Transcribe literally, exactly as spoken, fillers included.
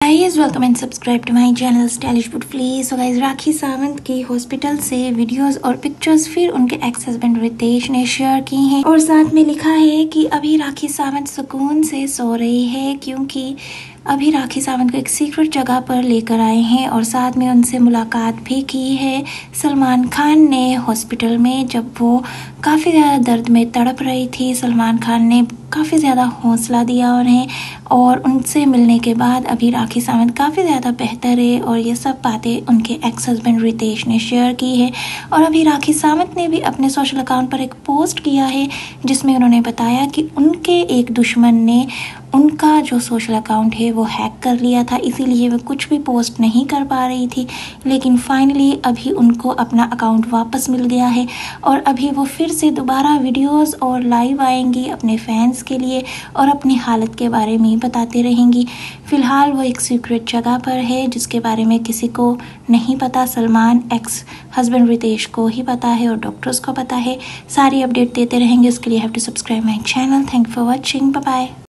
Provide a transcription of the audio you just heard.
Guys welcome and subscribe to my channel stylish beautifully. So guys Rakhi Sawant की hospital से videos और pictures फिर उनके एक्स हस्बैंड रितेश ने शेयर की हैं और साथ में लिखा है कि अभी राखी सावंत सुकून से सो रही है क्योंकि अभी राखी सावंत को एक सीक्रेट जगह पर लेकर आए हैं और साथ में उनसे मुलाकात भी की है सलमान खान ने हॉस्पिटल में। जब वो काफ़ी ज़्यादा दर्द में तड़प रही थी, सलमान खान ने काफ़ी ज़्यादा हौसला दिया उन्हें और उनसे मिलने के बाद अभी राखी सावंत काफ़ी ज़्यादा बेहतर है और ये सब बातें उनके एक्स हस्बैंड रितेश ने शेयर की है। और अभी राखी सावंत ने भी अपने सोशल अकाउंट पर एक पोस्ट किया है जिसमें उन्होंने बताया कि उनके एक दुश्मन ने उनका जो सोशल अकाउंट है वो हैक कर लिया था, इसीलिए वो कुछ भी पोस्ट नहीं कर पा रही थी। लेकिन फाइनली अभी उनको अपना अकाउंट वापस मिल गया है और अभी वो फिर से दोबारा वीडियोस और लाइव आएंगी अपने फैंस के लिए और अपनी हालत के बारे में बताते रहेंगी। फ़िलहाल वो एक सीक्रेट जगह पर है जिसके बारे में किसी को नहीं पता, सलमान एक्स हस्बैंड रितेश को ही पता है और डॉक्टर्स को पता है। सारी अपडेट देते रहेंगे, उसके लिए have to subscribe my channel. Thank you for watching, bye bye.